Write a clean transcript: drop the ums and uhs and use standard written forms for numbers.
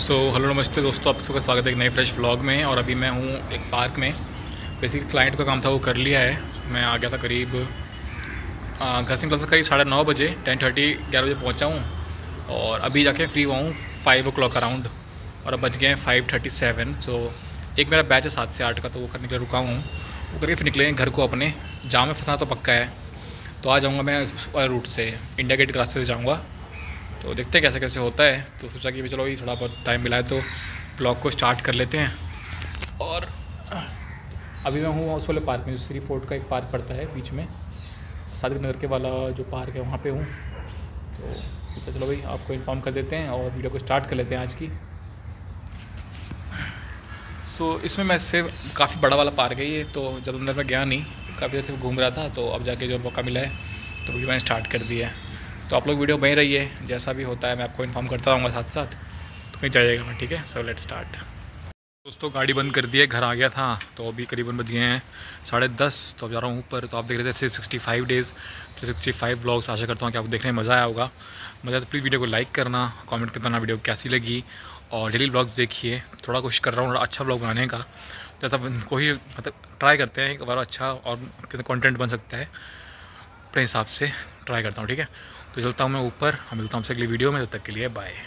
Hello नमस्ते दोस्तों, आप सबका स्वागत है एक नए फ्रेश व्लॉग में। और अभी मैं हूँ एक पार्क में। बेसिकली क्लाइंट का काम था वो कर लिया है। मैं आ गया था करीब घर से निकला था करीब 9:30 बजे, 10:30 11 बजे पहुँचा हूँ। और अभी जाके फ्री हुआ हूँ 5 o'clock अराउंड, और अब बज गए हैं 5:37। सो एक मेरा बैच है 7 से 8 का, तो वो करने के लिए रुका हूँ। वो करके फिर निकलेंगे घर को अपने। जाम में फंसना तो पक्का है, तो आ जाऊँगा मैं उस वाले रूट से, इंडिया गेट के रास्ते से जाऊँगा। तो देखते हैं कैसे कैसे होता है। तो सोचा कि चलो थोड़ा बहुत टाइम मिला है तो ब्लॉग को स्टार्ट कर लेते हैं। और अभी मैं हूँ उस वाले पार्क में, जो श्री फोर्ट का एक पार्क पड़ता है बीच में, सादिक नगर के वाला जो पार्क है वहाँ पे हूँ। तो सोचा चलो भाई आपको इन्फॉर्म कर देते हैं और वीडियो को स्टार्ट कर लेते हैं आज की। इसमें मैं से काफ़ी बड़ा वाला पार्क है ये, तो जब अंदर मैं गया नहीं, काफ़ी देर से घूम रहा था, तो अब जाके जो मौका मिला है तो वीडियो मैंने स्टार्ट कर दिया है। तो आप लोग वीडियो बने रहिए, जैसा भी होता है मैं आपको इन्फॉर्म करता रहूँगा साथ साथ। तो कहीं जाइएगा मैं, ठीक है। So let's start. दोस्तों गाड़ी बंद कर दी है, घर आ गया था। तो अभी करीबन बज गए हैं 10:30। तो अब जा रहा हूँ ऊपर। तो आप देख रहे थे 365 डेज़ 365 व्लॉग्स। आशा करता हूँ कि आपको देखने में मज़ा आया होगा। मज़ा तो प्लीज़ वीडियो को लाइक करना, कमेंट करना वीडियो कैसी लगी, और डेली व्लॉग्स देखिए। थोड़ा कोशिश कर रहा हूँ अच्छा व्लॉग बनाने का, जैसा कोशिश ट्राई करते हैं एक बार अच्छा और कंटेंट बन सकता है, अपने हिसाब से ट्राई करता हूँ, ठीक है। तो चलता हूँ मैं ऊपर, हम मिलता हूँ आपसे अगली वीडियो में। तब तक के लिए बाय।